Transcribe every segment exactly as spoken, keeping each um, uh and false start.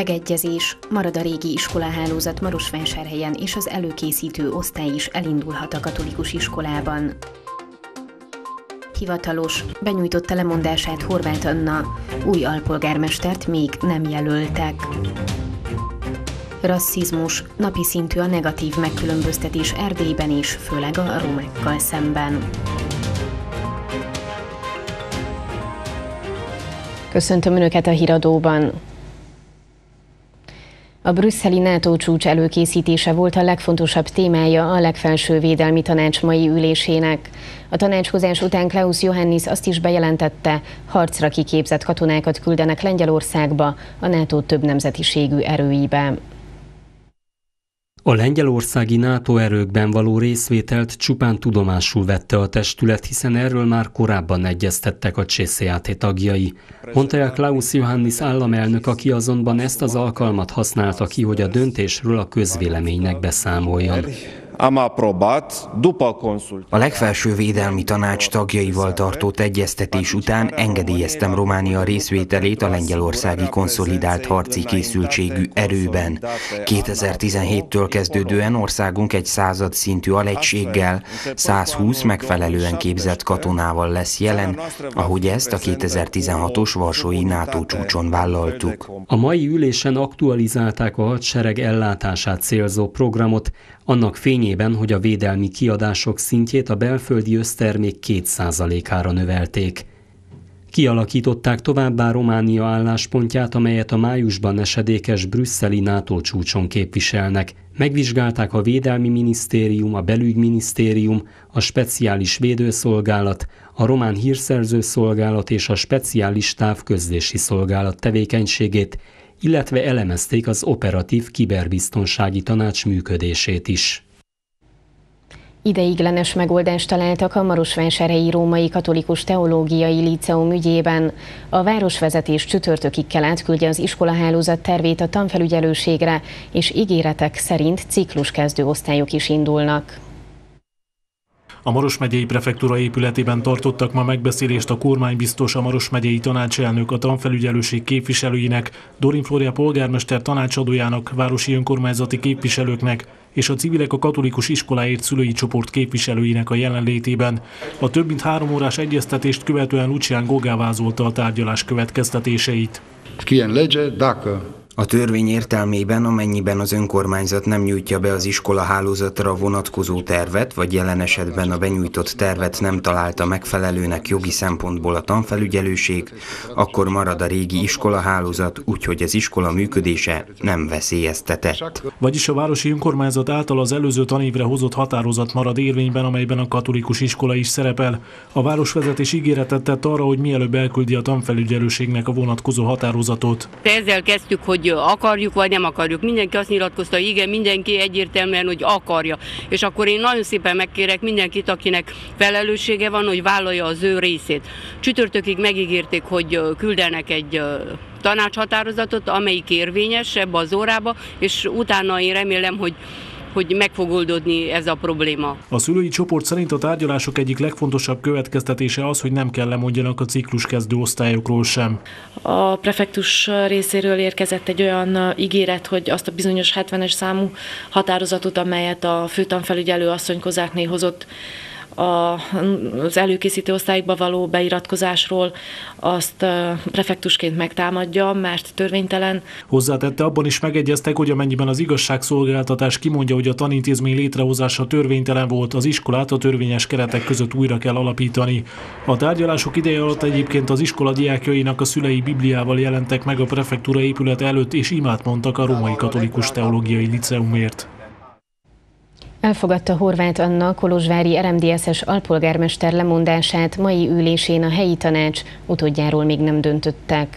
Megegyezés, marad a régi iskolahálózat Marosvásárhelyen, és az előkészítő osztály is elindulhat a katolikus iskolában. Hivatalos, benyújtotta lemondását Horváth Anna, új alpolgármestert még nem jelöltek. Rasszizmus, napi szintű a negatív megkülönböztetés Erdélyben is, főleg a romákkal szemben. Köszöntöm Önöket a híradóban! A brüsszeli NATO csúcs előkészítése volt a legfontosabb témája a legfelső védelmi tanács mai ülésének. A tanácskozás után Klaus Johannis azt is bejelentette, harcra kiképzett katonákat küldenek Lengyelországba, a NATO több nemzetiségű erőibe. A lengyelországi NATO erőkben való részvételt csupán tudomásul vette a testület, hiszen erről már korábban egyeztettek a cé cé á té tagjai. Mondta el Klaus Johannis államelnök, aki azonban ezt az alkalmat használta ki, hogy a döntésről a közvéleménynek beszámoljon. A legfelső védelmi tanács tagjaival tartott egyeztetés után engedélyeztem Románia részvételét a lengyelországi konszolidált harci készültségű erőben. kétezer-tizenhéttől kezdődően országunk egy század szintű alegységgel, százhúsz megfelelően képzett katonával lesz jelen, ahogy ezt a kétezer-tizenhatos varsói NATO csúcson vállaltuk. A mai ülésen aktualizálták a hadsereg ellátását célzó programot, annak fényében, hogy a védelmi kiadások szintjét a belföldi össztermék két százalékára növelték. Kialakították továbbá Románia álláspontját, amelyet a májusban esedékes brüsszeli NATO csúcson képviselnek. Megvizsgálták a Védelmi Minisztérium, a Belügyminisztérium, a Speciális Védőszolgálat, a Román Hírszerző Szolgálat és a Speciális Távközlési Szolgálat tevékenységét, illetve elemezték az operatív kiberbiztonsági tanács működését is. Ideiglenes megoldást találtak a marosvásárhelyi Római Katolikus Teológiai Líceum ügyében. A városvezetés csütörtökig kell átküldje az iskolahálózat tervét a tanfelügyelőségre, és ígéretek szerint cikluskezdő osztályok is indulnak. A Maros megyei prefektúra épületében tartottak ma megbeszélést a kormánybiztos, a Maros megyei tanácselnök, a tanfelügyelőség képviselőinek, Dorin Flória polgármester tanácsadójának, városi önkormányzati képviselőknek és a Civilek a Katolikus Iskoláért szülői csoport képviselőinek a jelenlétében. A több mint három órás egyeztetést követően Lucián Gogá vázolta a tárgyalás következtetéseit. A törvény értelmében, amennyiben az önkormányzat nem nyújtja be az iskolahálózatra vonatkozó tervet, vagy jelen esetben a benyújtott tervet nem találta megfelelőnek jogi szempontból a tanfelügyelőség, akkor marad a régi iskolahálózat, úgyhogy az iskola működése nem veszélyeztetett. Vagyis a városi önkormányzat által az előző tanévre hozott határozat marad érvényben, amelyben a katolikus iskola is szerepel. A városvezetés ígéretet tett arra, hogy mielőbb elküldi a tanfelügyelőségnek a vonatkozó határozatot. Ezzel kezdtük, hogy akarjuk vagy nem akarjuk. Mindenki azt nyilatkozta, hogy igen, mindenki egyértelműen, hogy akarja. És akkor én nagyon szépen megkérek mindenkit, akinek felelőssége van, hogy vállalja az ő részét. Csütörtökig megígérték, hogy küldenek egy tanácshatározatot, amelyik érvényes ebbe az órába, és utána én remélem, hogy hogy meg fog oldódni ez a probléma. A szülői csoport szerint a tárgyalások egyik legfontosabb következtetése az, hogy nem kell lemondjanak a cikluskezdő osztályokról sem. A prefektus részéről érkezett egy olyan ígéret, hogy azt a bizonyos hetvenes számú határozatot, amelyet a főtanfelügyelő asszony Kozákné hozott az előkészítő osztályokba való beiratkozásról, azt prefektusként megtámadja, mert törvénytelen. Hozzátette, abban is megegyeztek, hogy amennyiben az igazságszolgáltatás kimondja, hogy a tanintézmény létrehozása törvénytelen volt, az iskolát a törvényes keretek között újra kell alapítani. A tárgyalások ideje alatt egyébként az iskola diákjainak a szülei Bibliával jelentek meg a prefektúra épülete előtt, és imát mondtak a Római Katolikus Teológiai Líceumért. Elfogadta Horváth Anna kolozsvári er em dé es-es alpolgármester lemondását, mai ülésén a helyi tanács, utódjáról még nem döntöttek.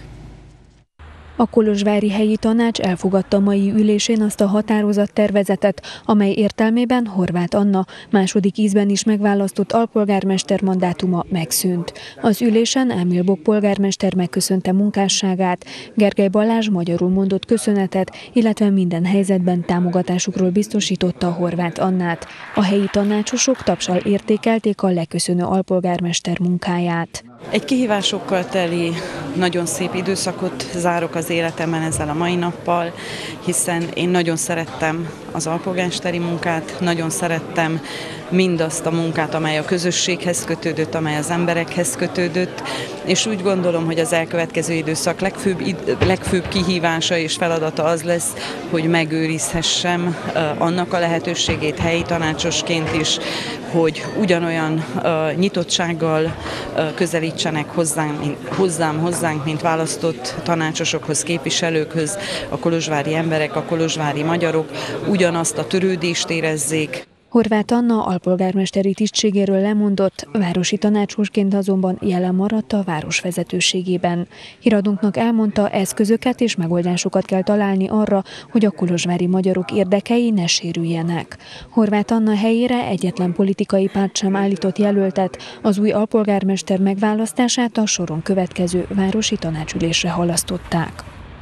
A kolozsvári helyi tanács elfogadta mai ülésén azt a határozattervezetet, amely értelmében Horváth Anna második ízben is megválasztott alpolgármester mandátuma megszűnt. Az ülésen Emil Bock polgármester megköszönte munkásságát, Gergely Balázs magyarul mondott köszönetet, illetve minden helyzetben támogatásukról biztosította Horváth Annát. A helyi tanácsosok tapssal értékelték a leköszönő alpolgármester munkáját. Egy kihívásokkal teli, nagyon szép időszakot zárok az életemben ezzel a mai nappal, hiszen én nagyon szerettem az alpolgármesteri munkát, nagyon szerettem mindazt a munkát, amely a közösséghez kötődött, amely az emberekhez kötődött, és úgy gondolom, hogy az elkövetkező időszak legfőbb, legfőbb kihívása és feladata az lesz, hogy megőrizhessem annak a lehetőségét helyi tanácsosként is, hogy ugyanolyan nyitottsággal közelítsenek hozzám, hozzám, hozzánk, mint választott tanácsosokhoz, képviselőkhöz, a kolozsvári emberek, a kolozsvári magyarok ugyanazt a törődést érezzék. Horváth Anna alpolgármesteri tisztségéről lemondott, városi tanácsosként azonban jelen maradt a város vezetőségében. Híradunknak elmondta, eszközöket és megoldásokat kell találni arra, hogy a kolozsvári magyarok érdekei ne sérüljenek. Horváth Anna helyére egyetlen politikai párt sem állított jelöltet, az új alpolgármester megválasztását a soron következő városi tanácsülésre halasztották.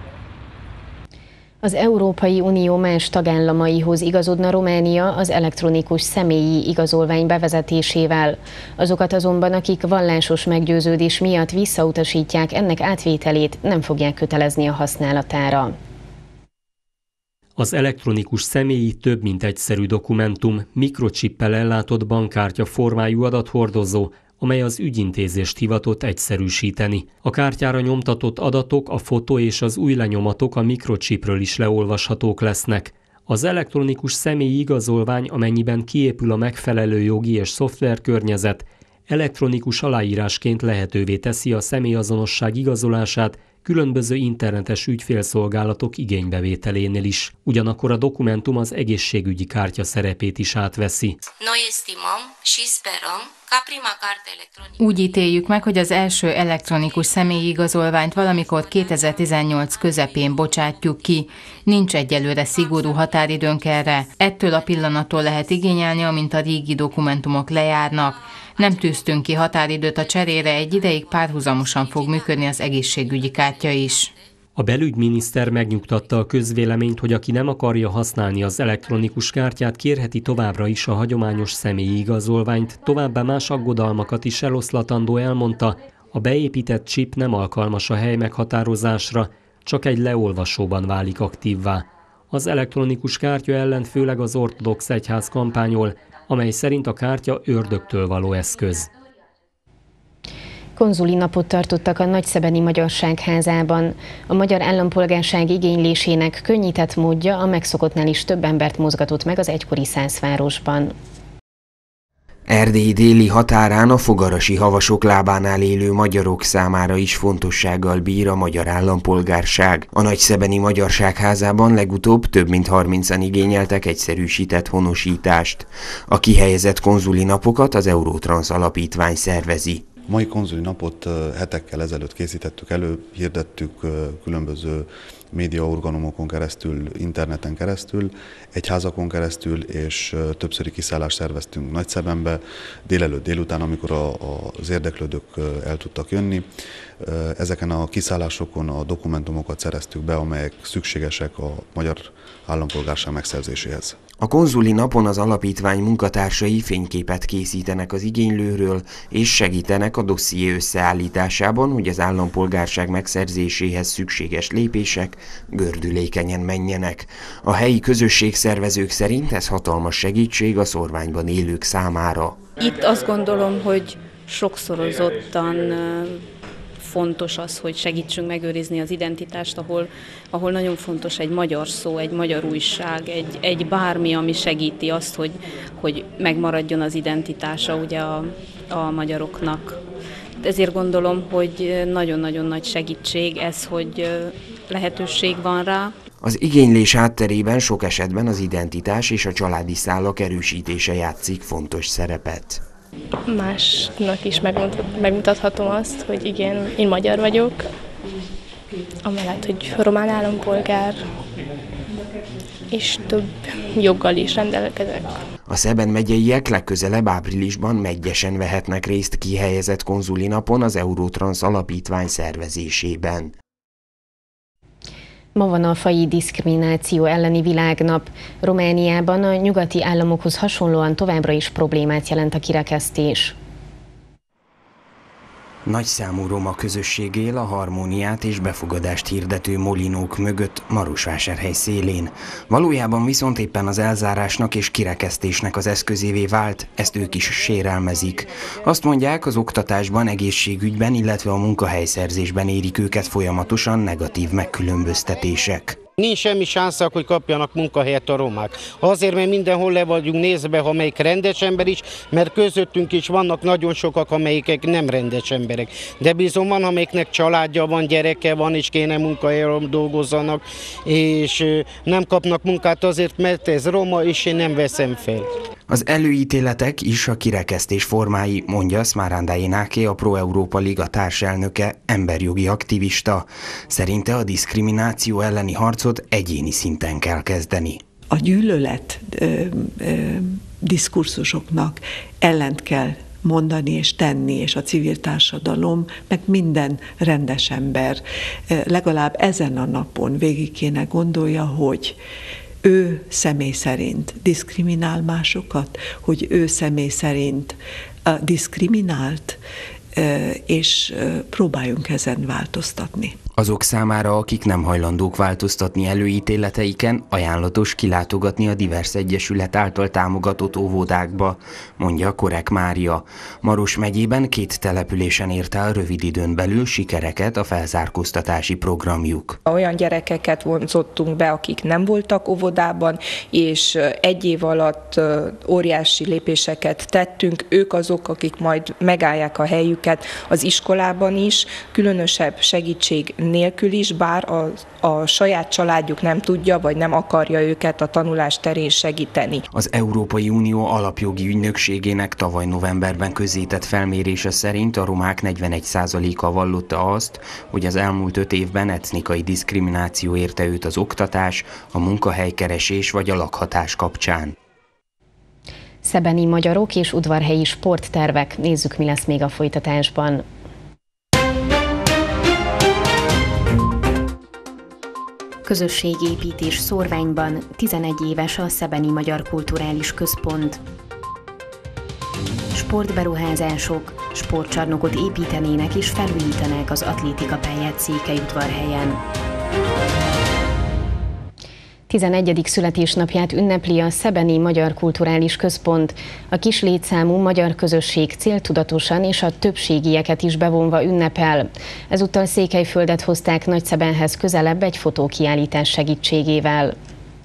Az Európai Unió más tagállamaihoz igazodna Románia az elektronikus személyi igazolvány bevezetésével. Azokat azonban, akik vallásos meggyőződés miatt visszautasítják ennek átvételét, nem fogják kötelezni a használatára. Az elektronikus személyi több mint egyszerű dokumentum, mikrocsippel ellátott bankkártya formájú adathordozó, amely az ügyintézést hivatott egyszerűsíteni. A kártyára nyomtatott adatok, a fotó és az új lenyomatok a mikrocsipről is leolvashatók lesznek. Az elektronikus személyi igazolvány, amennyiben kiépül a megfelelő jogi és szoftverkörnyezet, elektronikus aláírásként lehetővé teszi a személyazonosság igazolását különböző internetes ügyfélszolgálatok igénybevételénél is. Ugyanakkor a dokumentum az egészségügyi kártya szerepét is átveszi. Úgy ítéljük meg, hogy az első elektronikus személyi igazolványt valamikor kétezer-tizennyolc közepén bocsátjuk ki. Nincs egyelőre szigorú határidőnk erre. Ettől a pillanattól lehet igényelni, amint a régi dokumentumok lejárnak. Nem tűztünk ki határidőt a cserére, egy ideig párhuzamosan fog működni az egészségügyi kártya is. A belügyminiszter megnyugtatta a közvéleményt, hogy aki nem akarja használni az elektronikus kártyát, kérheti továbbra is a hagyományos személyi igazolványt, továbbá más aggodalmakat is eloszlatandó elmondta, a beépített chip nem alkalmas a hely meghatározásra, csak egy leolvasóban válik aktívvá. Az elektronikus kártya ellen főleg az ortodox egyház kampányol, amely szerint a kártya ördögtől való eszköz. Konzuli napot tartottak a Nagyszebeni Magyarság Házában. A magyar állampolgárság igénylésének könnyített módja a megszokottnál is több embert mozgatott meg az egykori Szászvárosban. Erdély déli határán a fogarasi havasok lábánál élő magyarok számára is fontossággal bír a magyar állampolgárság. A Nagyszebeni Magyarság Házában legutóbb több mint harmincan igényeltek egyszerűsített honosítást. A kihelyezett konzuli napokat az Eurotransz Alapítvány szervezi. A mai konzuli napot hetekkel ezelőtt készítettük elő, hirdettük különböző médiaorganumokon keresztül, interneten keresztül, egyházakon keresztül, és többszöri kiszállást szerveztünk Nagyszebenbe, délelőtt, délután, amikor a, a, az érdeklődők el tudtak jönni. Ezeken a kiszállásokon a dokumentumokat szereztük be, amelyek szükségesek a magyar állampolgárság megszerzéséhez. A konzuli napon az alapítvány munkatársai fényképet készítenek az igénylőről, és segítenek a dosszié összeállításában, hogy az állampolgárság megszerzéséhez szükséges lépések gördülékenyen menjenek. A helyi közösségszervezők szerint ez hatalmas segítség a szórványban élők számára. Itt azt gondolom, hogy sokszorozottan fontos az, hogy segítsünk megőrizni az identitást, ahol, ahol nagyon fontos egy magyar szó, egy magyar újság, egy, egy bármi, ami segíti azt, hogy, hogy megmaradjon az identitása ugye a, a magyaroknak. Ezért gondolom, hogy nagyon-nagyon nagy segítség ez, hogy lehetőség van rá. Az igénylés hátterében sok esetben az identitás és a családi szálak erősítése játszik fontos szerepet. Másnak is megmutathatom azt, hogy igen, én magyar vagyok, amellett, hogy román állampolgár, és több joggal is rendelkezek. A Szeben megyeiek legközelebb áprilisban meggyesen vehetnek részt kihelyezett konzuli napon az Eurotransz Alapítvány szervezésében. Ma van a faji diszkrimináció elleni világnap. Romániában a nyugati államokhoz hasonlóan továbbra is problémát jelent a kirekesztés. Nagyszámú roma közösség él a harmóniát és befogadást hirdető molinók mögött Marosvásárhely szélén. Valójában viszont éppen az elzárásnak és kirekesztésnek az eszközévé vált, ezt ők is sérelmezik. Azt mondják, az oktatásban, egészségügyben, illetve a munkahelyszerzésben érik őket folyamatosan negatív megkülönböztetések. Nincs semmi szánszak, hogy kapjanak munkahelyet a romák. Azért, mert mindenhol le vagyunk nézve, ha melyik rendes ember is, mert közöttünk is vannak nagyon sokak, amelyikek nem rendes emberek. De bizony van, amelyiknek családja van, gyereke van, és kéne munkahelyen dolgozzanak, és nem kapnak munkát azért, mert ez roma, és én nem veszem fel. Az előítéletek is a kirekesztés formái, mondja Szmárándály Ináké, a Pro-Európa Liga társelnöke, emberjogi aktivista. Szerinte a diszkrimináció elleni harcot egyéni szinten kell kezdeni. A gyűlölet ö, ö, diskurzusoknak ellent kell mondani és tenni, és a civil társadalom, meg minden rendes ember legalább ezen a napon végig kéne gondolja, hogy ő személy szerint diszkriminál másokat, hogy ő személy szerint uh, diszkriminált, uh, és uh, próbáljunk ezen változtatni. Azok számára, akik nem hajlandók változtatni előítéleteiken, ajánlatos kilátogatni a Divers Egyesület által támogatott óvodákba, mondja Korek Mária. Maros megyében két településen ért el rövid időn belül sikereket a felzárkóztatási programjuk. Olyan gyerekeket vonzottunk be, akik nem voltak óvodában, és egy év alatt óriási lépéseket tettünk. Ők azok, akik majd megállják a helyüket az iskolában is, különösebb segítség nélkül is, bár a, a saját családjuk nem tudja, vagy nem akarja őket a tanulás terén segíteni. Az Európai Unió alapjogi ügynökségének tavaly novemberben közzétett felmérése szerint a romák negyvenegy százaléka vallotta azt, hogy az elmúlt öt évben etnikai diszkrimináció érte őt az oktatás, a munkahelykeresés vagy a lakhatás kapcsán. Szebeni magyarok és udvarhelyi sporttervek. Nézzük, mi lesz még a folytatásban. Közösségépítés Szorványban, tizenegy éves a Szebeni Magyar Kulturális Központ. Sportberuházások, sportcsarnokot építenének és felújítanák az atlétikapályát Székelyudvarhelyen. tizenegyedik születésnapját ünnepli a Szebeni Magyar Kulturális Központ. A kis létszámú magyar közösség céltudatosan és a többségieket is bevonva ünnepel. Ezúttal Székelyföldet hozták Nagyszebenhez közelebb egy fotókiállítás segítségével.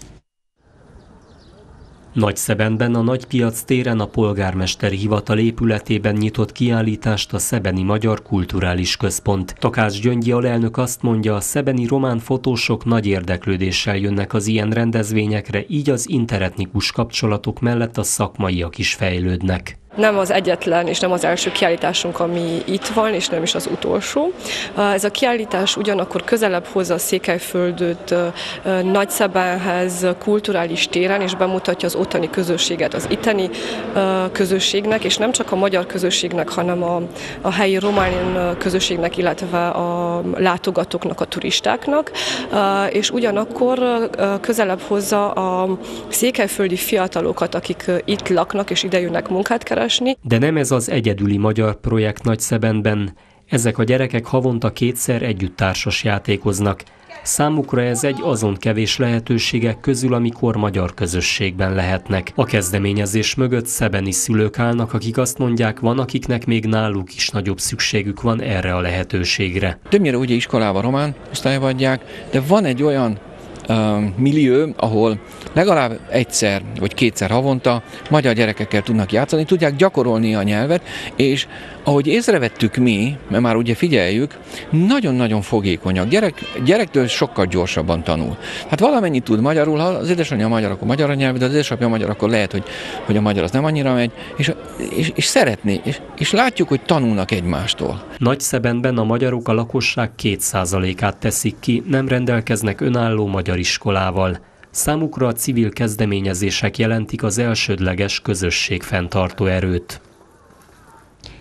Nagyszebenben a Nagypiac téren a polgármesteri hivatal épületében nyitott kiállítást a Szebeni Magyar Kulturális Központ. Takács Gyöngyi alelnök azt mondja, a szebeni román fotósok nagy érdeklődéssel jönnek az ilyen rendezvényekre, így az interetnikus kapcsolatok mellett a szakmaiak is fejlődnek. Nem az egyetlen és nem az első kiállításunk, ami itt van, és nem is az utolsó. Ez a kiállítás ugyanakkor közelebb hozza a Székelyföldöt Nagyszebenhez kulturális téren, és bemutatja az ottani közösséget az itteni közösségnek, és nem csak a magyar közösségnek, hanem a, a helyi román közösségnek, illetve a látogatóknak, a turistáknak, és ugyanakkor közelebb hozza a székelyföldi fiatalokat, akik itt laknak és ide jönnek munkát keresni. De nem ez az egyedüli magyar projekt Nagyszebenben. Ezek a gyerekek havonta kétszer együtt társas játékoznak. Számukra ez egy azon kevés lehetőségek közül, amikor magyar közösségben lehetnek. A kezdeményezés mögött szebeni szülők állnak, akik azt mondják, van, akiknek még náluk is nagyobb szükségük van erre a lehetőségre. Többnyire ugye iskolában román osztályba adják, de van egy olyan millió, ahol legalább egyszer vagy kétszer havonta magyar gyerekekkel tudnak játszani, tudják gyakorolni a nyelvet, és ahogy észrevettük mi, mert már ugye figyeljük, nagyon-nagyon fogékonyak. Gyerek, gyerektől sokkal gyorsabban tanul. Hát valamennyit tud magyarul, ha az édesanyja magyar, akkor magyar a nyelv, de az édesapja magyar, akkor lehet, hogy, hogy a magyar az nem annyira megy, és, és, és szeretné, és, és látjuk, hogy tanulnak egymástól. Nagyszebenben a magyarok a lakosság két százalékát teszik ki, nem rendelkeznek önálló magyar iskolával. Számukra a civil kezdeményezések jelentik az elsődleges közösségfenntartó erőt.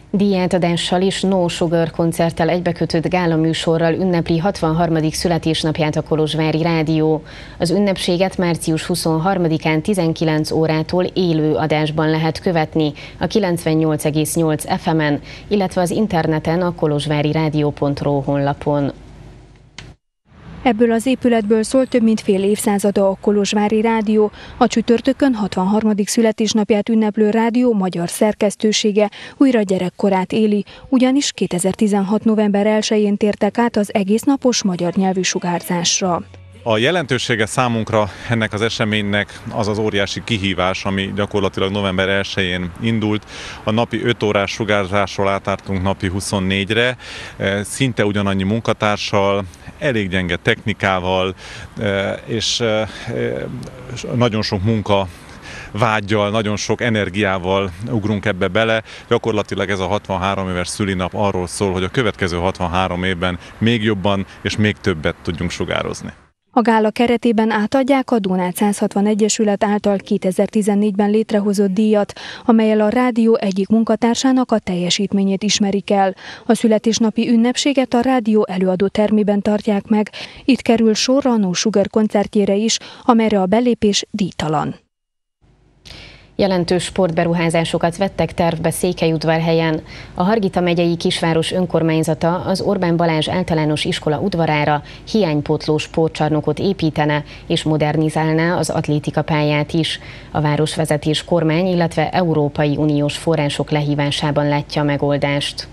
Díjátadással és No Sugar koncerttel egybekötött gálaműsorral ünnepli hatvanharmadik születésnapját a Kolozsvári Rádió. Az ünnepséget március huszonharmadikán tizenkilenc órától élő adásban lehet követni a kilencvennyolc egész nyolc ef emen, illetve az interneten a kolozsvárirádió pont ro honlapon. Ebből az épületből szól több mint fél évszázada a Kolozsvári Rádió. A csütörtökön hatvanharmadik születésnapját ünneplő rádió magyar szerkesztősége újra gyerekkorát éli, ugyanis kétezer-tizenhat november elsején tértek át az egésznapos magyar nyelvű sugárzásra. A jelentősége számunkra ennek az eseménynek az az óriási kihívás, ami gyakorlatilag november elsején indult. A napi öt órás sugárzásról átártunk napi huszonnégyre, szinte ugyanannyi munkatársal, elég gyenge technikával, és nagyon sok munka vággyal, nagyon sok energiával ugrunk ebbe bele. Gyakorlatilag ez a hatvanhárom éves szülinap arról szól, hogy a következő hatvanhárom évben még jobban és még többet tudjunk sugározni. A gála keretében átadják a Donát száz hatvan Egyesület által kétezer-tizennégyben létrehozott díjat, amellyel a rádió egyik munkatársának a teljesítményét ismerik el. A születésnapi ünnepséget a rádió előadó termében tartják meg. Itt kerül sor a No Sugar koncertjére is, amelyre a belépés díjtalan. Jelentős sportberuházásokat vettek tervbe Székelyudvarhelyen. A Hargita megyei kisváros önkormányzata az Orbán Balázs általános iskola udvarára hiánypótló sportcsarnokot építene és modernizálná az atlétikapályát is. A városvezetés, kormány, illetve Európai Uniós források lehívásában látja a megoldást.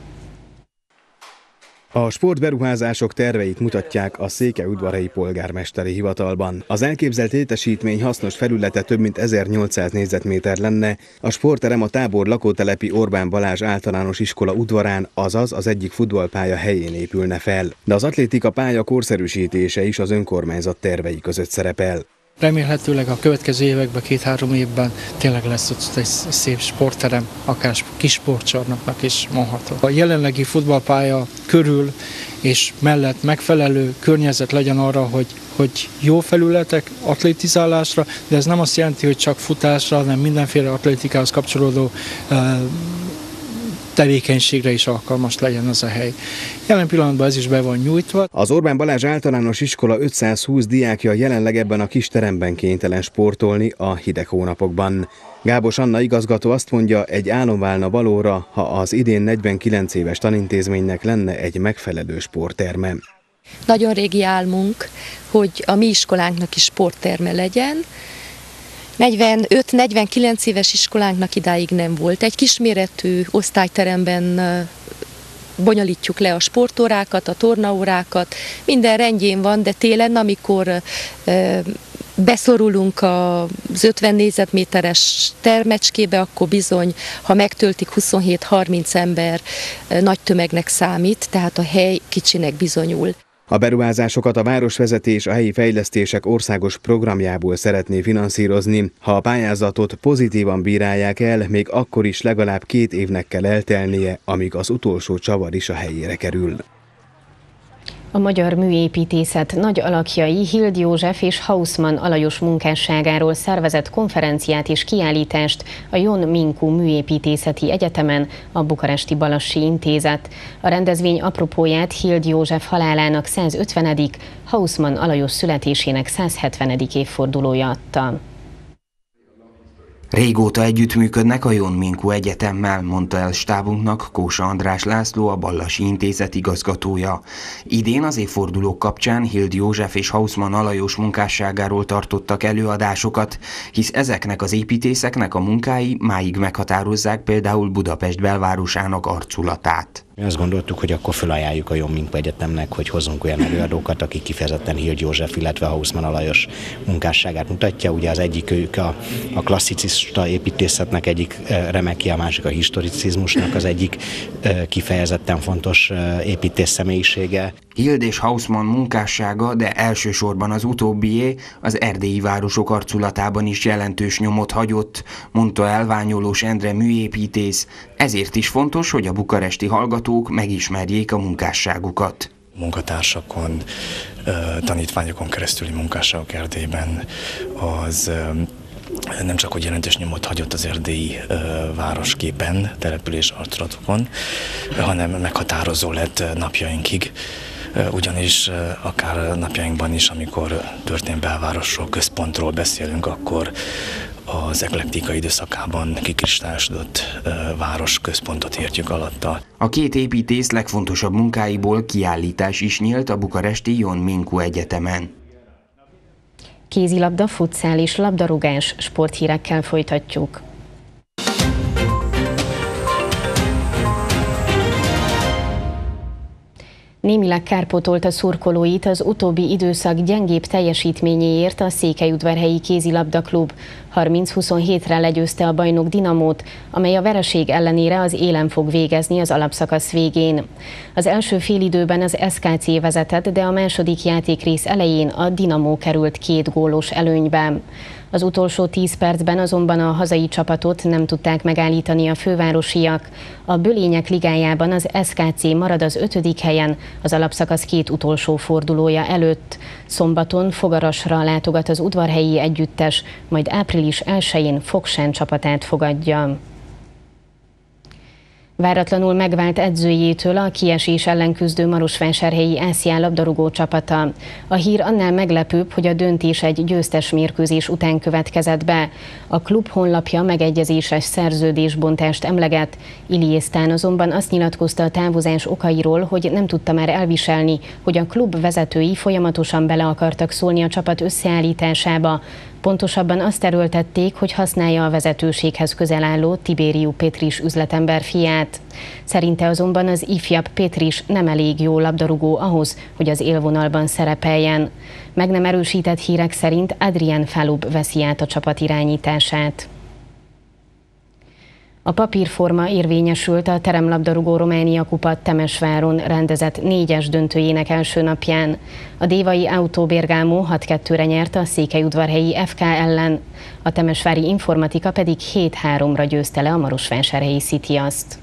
A sportberuházások terveit mutatják a Székelyudvarhelyi polgármesteri hivatalban. Az elképzelt létesítmény hasznos felülete több mint ezernyolcszáz négyzetméter lenne, a sportterem a tábor lakótelepi Orbán Balázs általános iskola udvarán, azaz az egyik futballpálya helyén épülne fel. De az atlétika pálya korszerűsítése is az önkormányzat tervei között szerepel. Remélhetőleg a következő években, két-három évben tényleg lesz ott egy szép sportterem, akár kis sportcsarnoknak is mondható. A jelenlegi futballpálya körül és mellett megfelelő környezet legyen arra, hogy, hogy jó felületek atlétizálásra, de ez nem azt jelenti, hogy csak futásra, hanem mindenféle atlétikához kapcsolódó uh, tevékenységre is alkalmas legyen az a hely. Jelen pillanatban ez is be van nyújtva. Az Orbán Balázs általános iskola ötszázhúsz diákja jelenleg ebben a kis teremben kénytelen sportolni a hideg hónapokban. Gábos Anna igazgató azt mondja, egy álom válna valóra, ha az idén negyvenkilenc éves tanintézménynek lenne egy megfelelő sportterme. Nagyon régi álmunk, hogy a mi iskolánknak is sportterme legyen. negyvenöt-negyvenkilenc éves iskolánknak idáig nem volt. Egy kisméretű osztályteremben bonyolítjuk le a sportórákat, a tornaórákat, minden rendjén van, de télen, amikor beszorulunk az ötven négyzetméteres termecskébe, akkor bizony, ha megtöltik huszonhét-harminc ember, nagy tömegnek számít, tehát a hely kicsinek bizonyul. A beruházásokat a városvezetés a helyi fejlesztések országos programjából szeretné finanszírozni. Ha a pályázatot pozitívan bírálják el, még akkor is legalább két évnek kell eltelnie, amíg az utolsó csavar is a helyére kerül. A magyar műépítészet nagy alakjai Hild József és Hausmann Alajos munkásságáról szervezett konferenciát és kiállítást a Jon Mincu Műépítészeti Egyetemen, a Bukaresti Balassi Intézet. A rendezvény apropóját Hild József halálának százötvenedik, Hausmann Alajos születésének százhetvenedik évfordulója adta. Régóta együttműködnek a Jon Mincu Egyetemmel, mondta el stábunknak Kósa András László, a Balassi Intézet igazgatója. Idén az évfordulók kapcsán Hild József és Hausmann Alajos munkásságáról tartottak előadásokat, hisz ezeknek az építészeknek a munkái máig meghatározzák például Budapest belvárosának arculatát. Mi azt gondoltuk, hogy akkor felajánljuk a Jon Mincu Egyetemnek, hogy hozzunk olyan előadókat, akik kifejezetten Hild József, illetve Hausmann Alajos munkásságát mutatja. Ugye az egyik ők a, a klasszicista építészetnek egyik remekje, a másik a historicizmusnak az egyik kifejezetten fontos építész személyisége. Hild és Hausmann munkássága, de elsősorban az utóbbié az erdélyi városok arculatában is jelentős nyomot hagyott, mondta el Ványolós Endre műépítész, ezért is fontos, hogy a bukaresti hallgatók megismerjék a munkásságukat. Munkatársakon, tanítványokon keresztüli munkásságok Erdélyben az nem csak hogy jelentős nyomot hagyott az erdélyi városképen, település arculatokon, hanem meghatározó lett napjainkig. Ugyanis akár napjainkban is, amikor történt belvárosról, központról beszélünk, akkor az eklektika időszakában kikristályosodott város központot értjük alatta. A két építész legfontosabb munkáiból kiállítás is nyílt a bukaresti Ion Mincu Egyetemen. Kézilabda, futszál és labdarúgás sporthírekkel folytatjuk. Némileg kárpótolta szurkolóit az utóbbi időszak gyengébb teljesítményéért a Székelyudvarhelyi Kézilabdaklub. harminc huszonhétre legyőzte a bajnok Dinamót, amely a vereség ellenére az élen fog végezni az alapszakasz végén. Az első félidőben az es ká cé vezetett, de a második játékrész elején a Dinamó került két gólos előnybe. Az utolsó tíz percben azonban a hazai csapatot nem tudták megállítani a fővárosiak. A Bölények ligájában az es ká cé marad az ötödik helyen, az alapszakasz két utolsó fordulója előtt. Szombaton Fogarasra látogat az udvarhelyi együttes, majd április elsején Fogsán csapatát fogadja. Váratlanul megvált edzőjétől a kiesés ellen küzdő marosvásárhelyi Ásziá labdarúgó csapata. A hír annál meglepőbb, hogy a döntés egy győztes mérkőzés után következett be. A klub honlapja megegyezéses szerződésbontást emleget. Iliésztán azonban azt nyilatkozta a távozás okairól, hogy nem tudta már elviselni, hogy a klub vezetői folyamatosan bele akartak szólni a csapat összeállításába. Pontosabban azt erőltették, hogy használja a vezetőséghez közel álló Tibériu Pétris üzletember fiát. Szerinte azonban az ifjabb Pétris nem elég jó labdarúgó ahhoz, hogy az élvonalban szerepeljen. Meg nem erősített hírek szerint Adrián Falub veszi át a csapat irányítását. A papírforma érvényesült a teremlabdarúgó Románia kupa Temesváron rendezett négyes döntőjének első napján. A dévai Autó Bergamo hat kettőre nyert a székelyudvarhelyi ef ká ellen, a temesvári Informatika pedig hét háromra győzte le a marosvásárhelyi Cityast.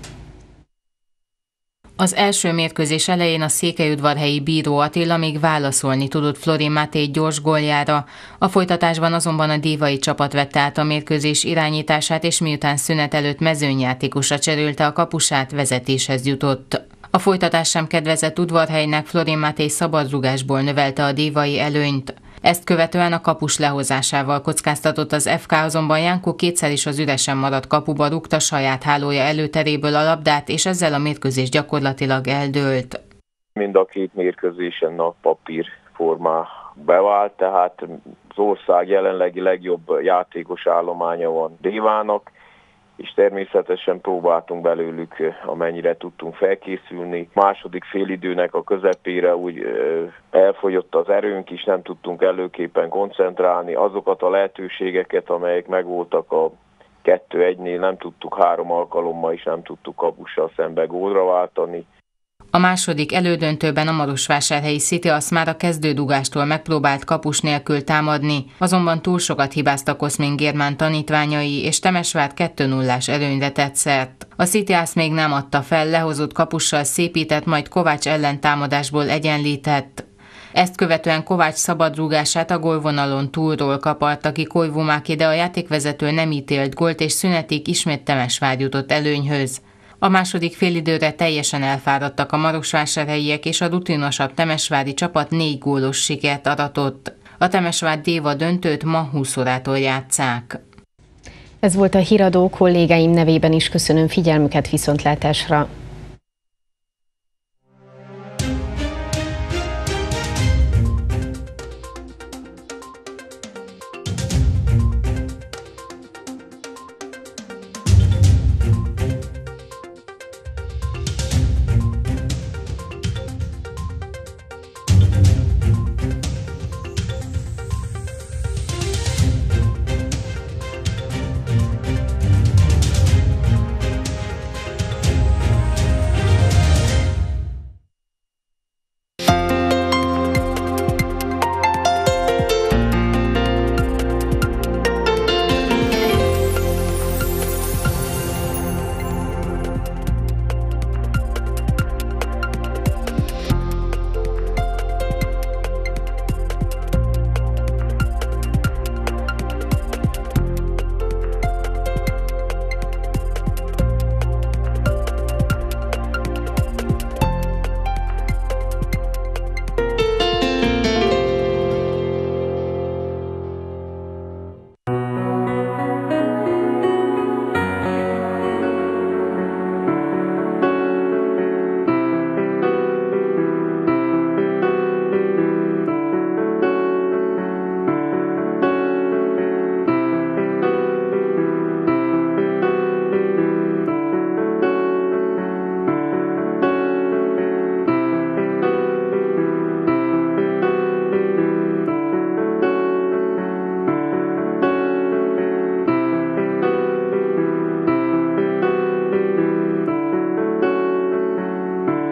Az első mérkőzés elején a székelyudvarhelyi Bíró Attila még válaszolni tudott Florin Máté gyors góljára. A folytatásban azonban a dévai csapat vette át a mérkőzés irányítását, és miután szünet előtt mezőnyjátékosra cserélte a kapusát, vezetéshez jutott. A folytatás sem kedvezett Udvarhelynek, Florin Máté szabadrugásból növelte a dévai előnyt. Ezt követően a kapus lehozásával kockáztatott az ef ká, azonban Jánkó kétszer is az üresen maradt kapuba rúgta saját hálója előteréből a labdát, és ezzel a mérkőzés gyakorlatilag eldőlt. Mind a két mérkőzésen a papírformá bevált, tehát az ország jelenlegi legjobb játékos állománya van Dévának, és természetesen próbáltunk belőlük, amennyire tudtunk felkészülni. Második félidőnek a közepére úgy elfogyott az erőnk is, nem tudtunk előképpen koncentrálni. Azokat a lehetőségeket, amelyek megvoltak a kettő egynél, nem tudtuk három alkalommal is, nem tudtuk kapussal szembe gólra váltani. A második elődöntőben a marosvásárhelyi City azt már a kezdődugástól megpróbált kapus nélkül támadni, azonban túl sokat hibáztak Koszmin Gérmán tanítványai, és Temesvár kettő nullás előnyre tett szert. A City azt még nem adta fel, lehozott kapussal szépített, majd Kovács ellentámadásból egyenlített. Ezt követően Kovács szabadrúgását a gólvonalon túlról kaparta ki Koivumáki, de a játékvezető nem ítélt gólt, és szünetig ismét Temesvár jutott előnyhöz. A második félidőre teljesen elfáradtak a marosvásárhelyiek, és a rutinosabb temesvári csapat négy gólos sikert aratott. A Temesvár Déva döntőt ma húsz órától játsszák. Ez volt a híradó, kollégáim nevében is köszönöm figyelmüket, viszontlátásra!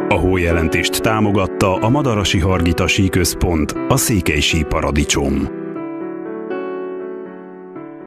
A hójelentést támogatta a Madarasi Hargita Síközpont, a Székely Sí Paradicsom.